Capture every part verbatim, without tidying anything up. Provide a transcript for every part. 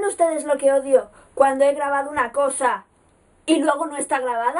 ustedes lo que odio cuando he grabado una cosa y luego no está grabada?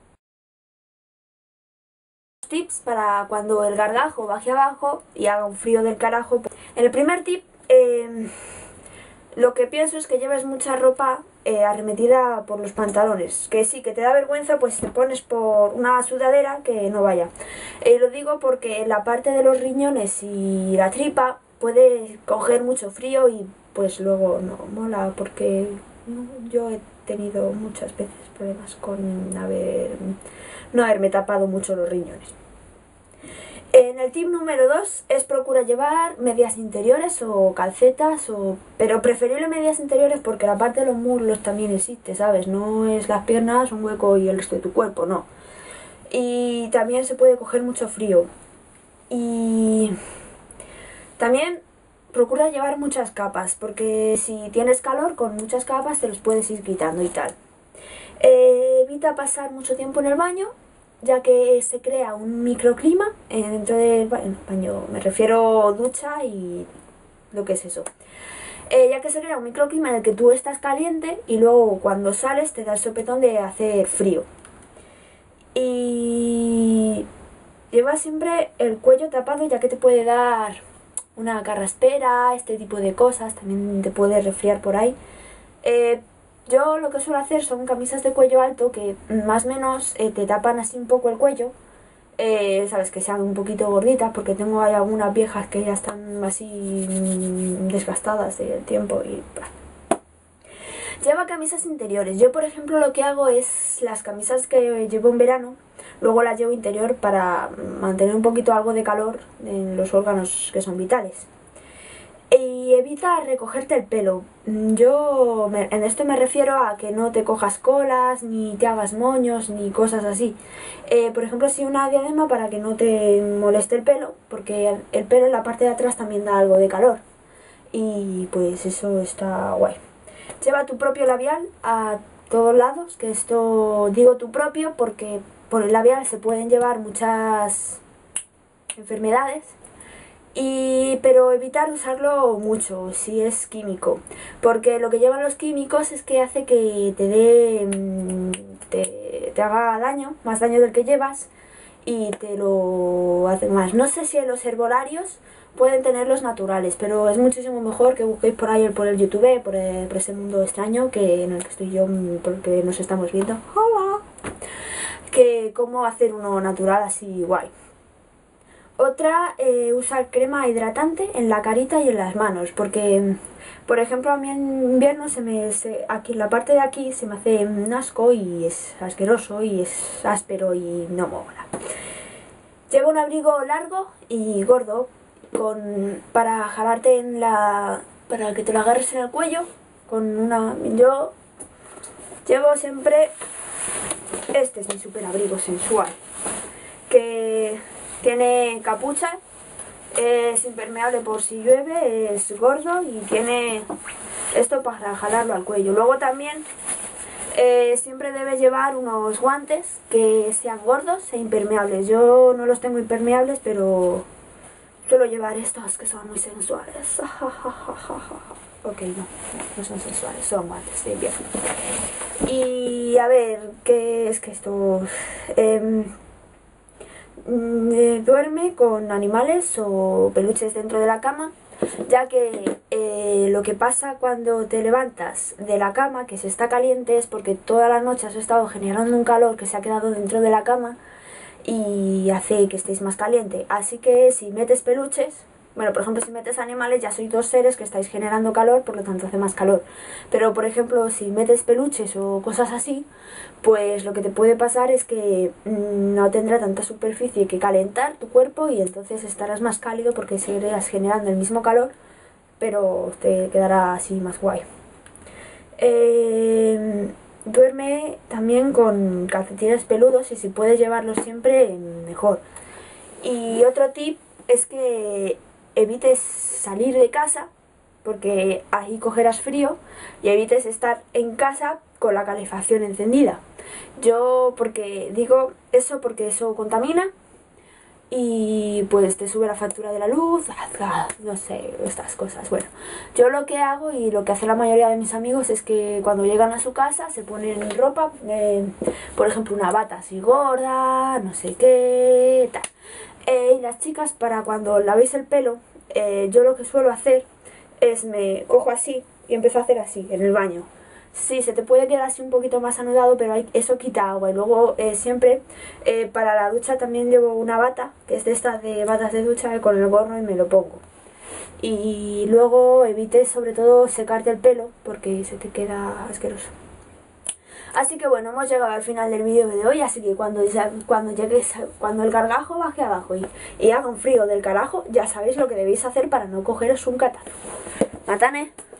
Tips para cuando el gargajo baje abajo y haga un frío del carajo. En el primer tip, eh, lo que pienso es que lleves mucha ropa eh, arremetida por los pantalones. Que sí, que te da vergüenza, pues te pones por una sudadera que no vaya. Eh, lo digo porque la parte de los riñones y la tripa puede coger mucho frío y pues luego no mola, porque no, yo he tenido muchas veces problemas con haber, no haberme tapado mucho los riñones. En el tip número dos es procura llevar medias interiores o calcetas, o pero preferible medias interiores porque la parte de los muslos también existe, ¿sabes? No es las piernas, un hueco y el resto de tu cuerpo, no. Y también se puede coger mucho frío. Y también procura llevar muchas capas, porque si tienes calor, con muchas capas te los puedes ir quitando y tal. Eh, evita pasar mucho tiempo en el baño, ya que se crea un microclima eh, dentro del baño, me refiero ducha y lo que es eso. Eh, ya que se crea un microclima en el que tú estás caliente y luego cuando sales te da el sopetón de hacer frío. Y lleva siempre el cuello tapado, ya que te puede dar una carraspera, este tipo de cosas, también te puede resfriar por ahí. Eh, Yo lo que suelo hacer son camisas de cuello alto que más o menos eh, te tapan así un poco el cuello, eh, sabes, que sean un poquito gorditas, porque tengo hay algunas viejas que ya están así mmm, desgastadas del tiempo y bah. Lleva camisas interiores. Yo, por ejemplo, lo que hago es las camisas que llevo en verano, luego las llevo interior para mantener un poquito algo de calor en los órganos que son vitales. Y evita recogerte el pelo. Yo me, en esto me refiero a que no te cojas colas, ni te hagas moños, ni cosas así. Eh, por ejemplo, sí, una diadema para que no te moleste el pelo, porque el pelo en la parte de atrás también da algo de calor. Y pues eso está guay. Lleva tu propio labial a todos lados, que esto digo tu propio porque por el labial se pueden llevar muchas enfermedades. Y, pero evitar usarlo mucho si es químico, porque lo que llevan los químicos es que hace que te dé te, te haga daño, más daño del que llevas, y te lo hace más. No sé si en los herbolarios pueden tener los naturales, pero es muchísimo mejor que busquéis por ahí por el YouTube, por, el, por ese mundo extraño que en el que estoy yo, porque nos estamos viendo, hola, que cómo hacer uno natural así guay. Otra, eh, usar crema hidratante en la carita y en las manos, porque, por ejemplo, a mí en invierno se me, se, aquí en la parte de aquí se me hace un asco y es asqueroso y es áspero y no mola. Llevo un abrigo largo y gordo con, para jalarte en la, para que te lo agarres en el cuello con una. Yo llevo siempre, este es mi super abrigo sensual, que tiene capucha, es impermeable por si llueve, es gordo y tiene esto para jalarlo al cuello. Luego también eh, siempre debes llevar unos guantes que sean gordos e impermeables. Yo no los tengo impermeables, pero suelo llevar estos que son muy sensuales. Ok, no, no son sensuales, son guantes de invierno. Y a ver, ¿qué es que esto? Eh, Duerme con animales o peluches dentro de la cama, ya que eh, lo que pasa cuando te levantas de la cama, que se está caliente, es porque toda la noche has estado generando un calor que se ha quedado dentro de la cama y hace que estéis más caliente. Así que si metes peluches, bueno, por ejemplo, si metes animales, ya sois dos seres que estáis generando calor, por lo tanto hace más calor. Pero, por ejemplo, si metes peluches o cosas así, pues lo que te puede pasar es que mmm, no tendrá tanta superficie que calentar tu cuerpo y entonces estarás más cálido porque seguirás generando el mismo calor, pero te quedará así más guay. Eh, duerme también con calcetines peludos y si puedes llevarlos siempre, mejor. Y otro tip es que evites salir de casa porque ahí cogerás frío, y evites estar en casa con la calefacción encendida. Yo porque digo eso porque eso contamina y pues te sube la factura de la luz, no sé, estas cosas. Bueno, yo lo que hago y lo que hace la mayoría de mis amigos es que cuando llegan a su casa se ponen ropa, eh, por ejemplo una bata así gorda, no sé qué, tal. Eh, y las chicas, para cuando lavéis el pelo, eh, yo lo que suelo hacer es me cojo así y empiezo a hacer así en el baño. Sí, se te puede quedar así un poquito más anudado, pero hay, eso quita agua. Y luego eh, siempre eh, para la ducha también llevo una bata, que es de estas de batas de ducha, con el gorro y me lo pongo. Y luego evites sobre todo secarte el pelo porque se te queda asqueroso. Así que bueno, hemos llegado al final del vídeo de hoy, así que cuando, cuando llegues, cuando el gargajo baje abajo y, y haga un frío del carajo, ya sabéis lo que debéis hacer para no cogeros un catarro. ¡Matane!